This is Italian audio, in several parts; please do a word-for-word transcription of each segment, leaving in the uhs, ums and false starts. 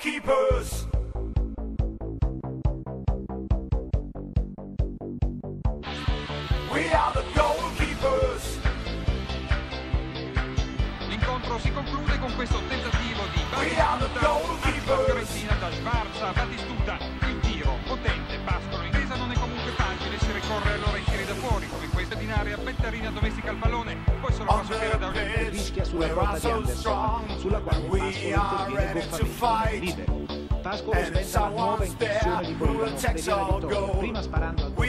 goalkeepers. We are the goalkeepers. L'incontro si conclude con questo tentativo di We are the goalkeepers. Fiorentina da Sbarza, Battistuta, il tiro potente, Pascolo in difesa, non è comunque facile, si ricorre allora in tiri da fuori, come questa in area, Bettarina domestica il pallone, poi se lo fa sapere da un rischia sulla porta di Anderson, sulla quale Pascolo interviene goffamente libero. Pascolo sventa una nuova incursione di Bologna, previa la vittoria, prima sparando al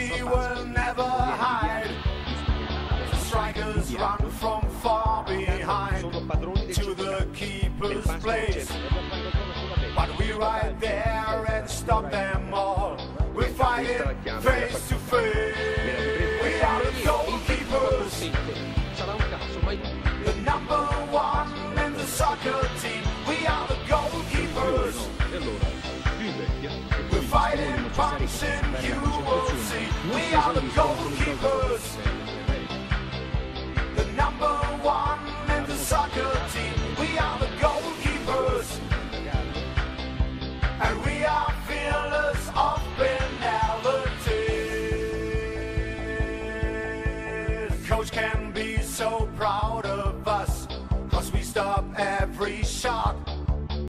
Strikers run from far behind to the keeper's place, but we right there and stop them all. We're fighting face to face. We are the goalkeepers, the number one in the soccer team. We are the goalkeepers. We're fighting punching, you will see. We are the goalkeepers. Number one in the soccer team, we are the goalkeepers, and we are fearless of penalties. Coach can be so proud of us, cause we stop every shot.